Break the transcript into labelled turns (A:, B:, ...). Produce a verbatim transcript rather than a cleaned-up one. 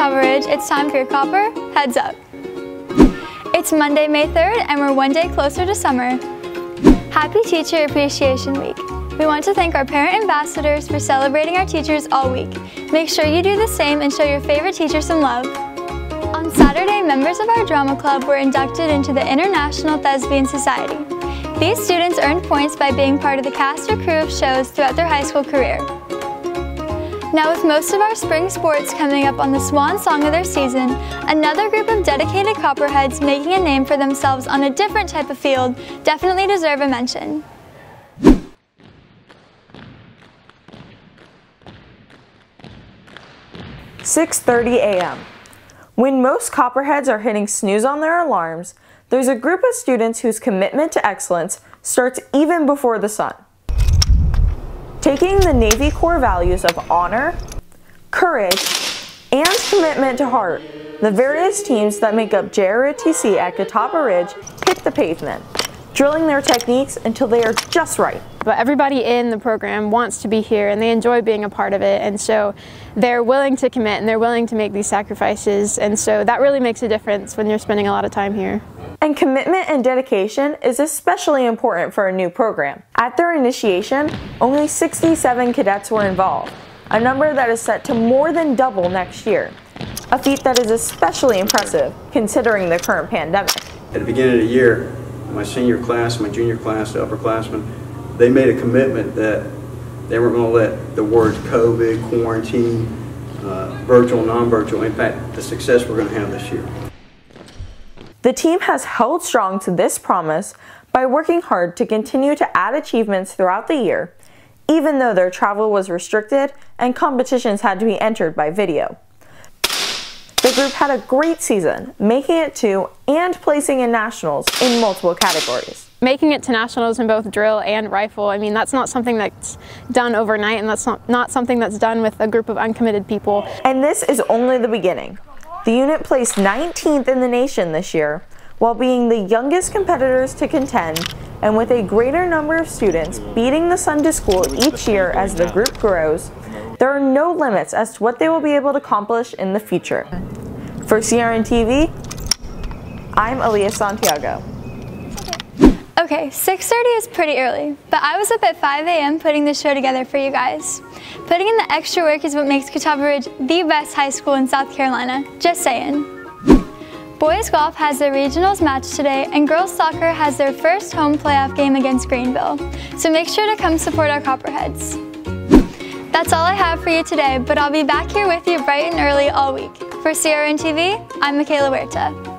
A: Catawba Ridge, it's time for your Copper Heads Up. It's Monday, May third, and we're one day closer to summer. Happy Teacher Appreciation Week. We want to thank our parent ambassadors for celebrating our teachers all week. Make sure you do the same and show your favorite teacher some love. On Saturday, members of our drama club were inducted into the International Thespian Society. These students earned points by being part of the cast or crew of shows throughout their high school career. Now, with most of our spring sports coming up on the swan song of their season, another group of dedicated Copperheads making a name for themselves on a different type of field definitely deserve a mention.
B: six thirty a m When most Copperheads are hitting snooze on their alarms, there's a group of students whose commitment to excellence starts even before the sun. Taking the Navy core values of honor, courage, and commitment to heart, the various teams that make up J R O T C at Catawba Ridge hit the pavement, drilling their techniques until they are just right.
C: But everybody in the program wants to be here and they enjoy being a part of it, and so they're willing to commit and they're willing to make these sacrifices, and so that really makes a difference when you're spending a lot of time here.
B: And commitment and dedication is especially important for a new program. At their initiation, only sixty-seven cadets were involved, a number that is set to more than double next year, a feat that is especially impressive considering the current pandemic.
D: At the beginning of the year, my senior class, my junior class, the upperclassmen, they made a commitment that they weren't going to let the words COVID, quarantine, uh, virtual, non-virtual impact the success we're going to have this year.
B: The team has held strong to this promise by working hard to continue to add achievements throughout the year, even though their travel was restricted and competitions had to be entered by video. The group had a great season, making it to and placing in nationals in multiple categories.
C: Making it to nationals in both drill and rifle, I mean, that's not something that's done overnight, and that's not, not something that's done with a group of uncommitted people.
B: And this is only the beginning. The unit placed nineteenth in the nation this year, while being the youngest competitors to contend, and with a greater number of students beating the Sunday school each year as the group grows, there are no limits as to what they will be able to accomplish in the future. For C R N T V, I'm Aaliyah Santiago.
A: Okay, six thirty is pretty early, but I was up at five a m putting this show together for you guys. Putting in the extra work is what makes Catawba Ridge the best high school in South Carolina, just saying. Boys golf has their regionals match today, and girls soccer has their first home playoff game against Greenville, so make sure to come support our Copperheads. That's all I have for you today, but I'll be back here with you bright and early all week. For C R N T V, I'm Michaela Huerta.